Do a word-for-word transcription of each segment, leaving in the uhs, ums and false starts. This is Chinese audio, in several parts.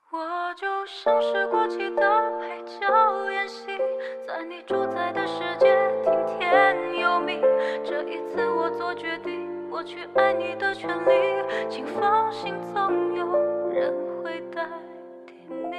我就像是过期的配角演戏，在你主宰的世界听天由命。这一次我做决定，我去爱你的权利，请放心，总有人会代替你。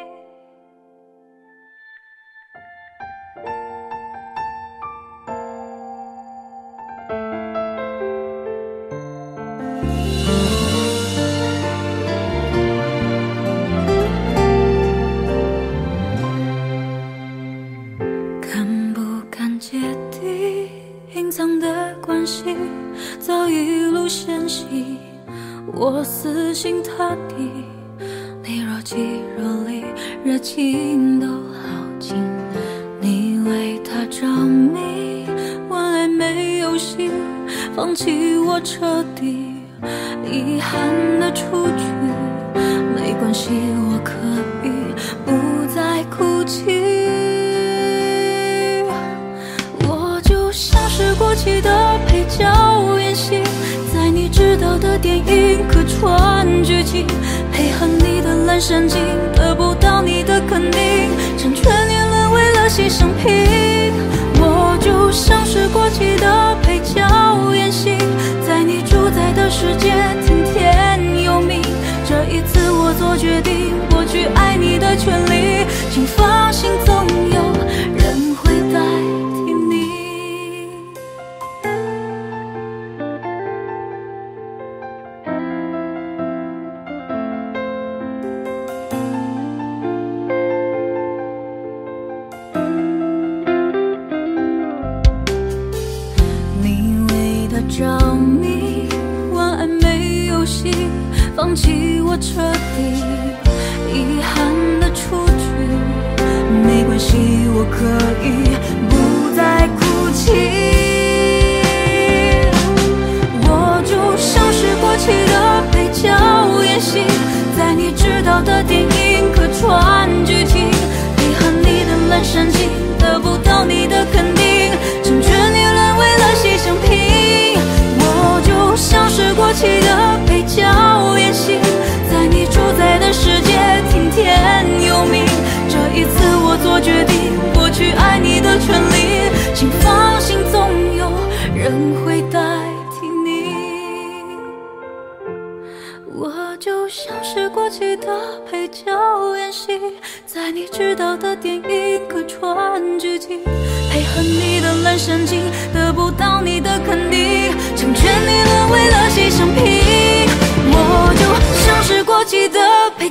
隐藏的关系早一路纤细，我死心塌地，你若即若离，热情都耗尽。你为他着迷，晚来没有戏，放弃我彻底，遗憾的出局，没关系，我可以不再哭泣。像是过期的配角演戏，在你知道的电影客串剧情，配合你的烂神经，得不到你的肯定，成全你沦为了牺牲品。我就像是过期的配角演戏，在你主宰的世界听天由命。这一次我做决定，我去爱你的权利，请放心，总有人会代替你。着迷，晚安没有戏，放弃我彻底，遗憾的出局，没关系，我可以不再哭泣。我就像是过期的配角演戏，在你知道的电影客串剧情，配合你的烂神经，得不到你的肯定，成全你沦为了牺牲品。像是过期的配角演戏，在你主宰的世界听天由命。这一次我做决定，我去爱你的权利，请放心，总有人会代替你。我就像是过期的配角演戏，在你知道的电影客串剧情，配合你的烂神经，得不到你的肯定，成全你沦为了牺牲品。我就像是过期的配